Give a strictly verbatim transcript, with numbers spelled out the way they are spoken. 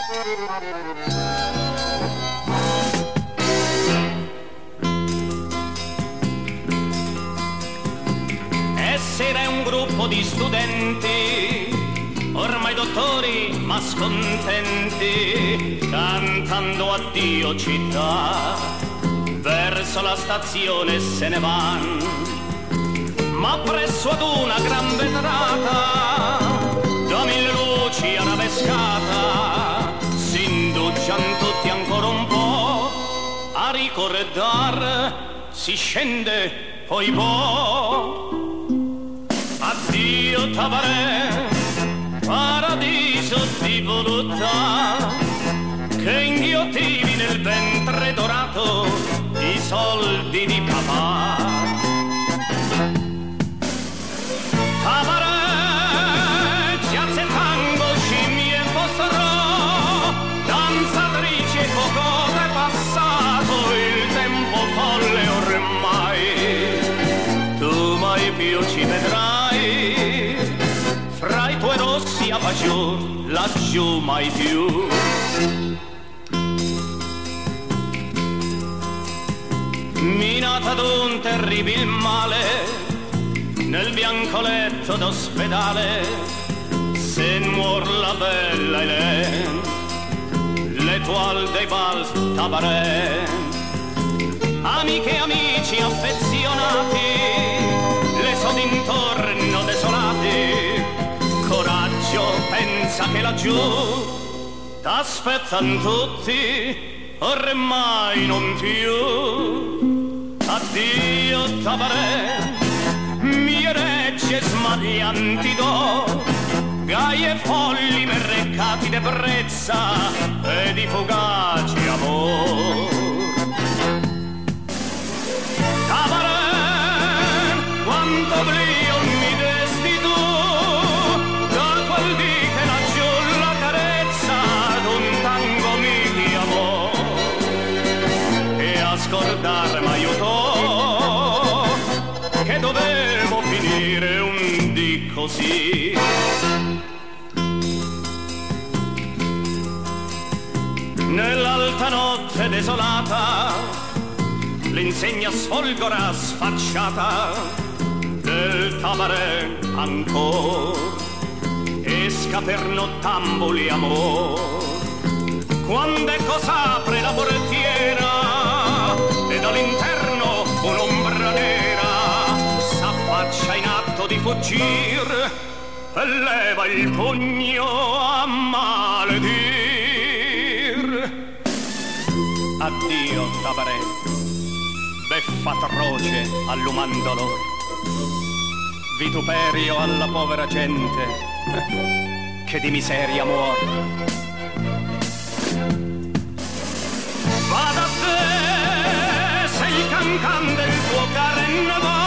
Essere un gruppo di studenti, ormai dottori ma scontenti, cantando addio città, verso la stazione se ne van. Ma presso ad una gran vetrata, da mille luci arabescata, s'indugian tutti ancora un po' a ricordar, si scende poi può. Addio Tabaré, paradiso di voluttà, che inghiottivi nel ventre dorato i soldi di papà. Tabaré, jazz e tango, scimmie e fosterò, danzatrici e cocotte è passato il tempo folle ormai. Tu mai più ci vedrai, fra i tuoi rossi a Bagiù, laggiù mai più. Minata d'un terribil male, nel bianco letto d'ospedale, se muor la bella Hélène, l'étoile dei bals Tabaré. Amiche e amici affezionati, le so d'intorno desolati, coraggio, pensa che laggiù t'aspettan tutti, ormai non più. Addio Tabaré, mie regge smaglianti do, gai e folli merrecati d'ebbrezza e di fugaci amor. Tabaré, quanto oblio mi desti tu, da quel dì che laggiù la carezza d'un tango mi chiamò e a scordar m'aiutò, che dovevo finire un dì così. Nell'alta notte desolata, l'insegna sfolgora sfacciata del Tabaré ancor, esca per nottambuli amor. Quando ecco s'apre la portiera e dall'interno un'ombra nera s'affaccia in atto di fuggir e leva il pugno a maledir. Addio Tabaré, beffa atroce all'uman dolor, vituperio alla povera gente che di miseria muor. Vada a te se il cancan del tuo carnaval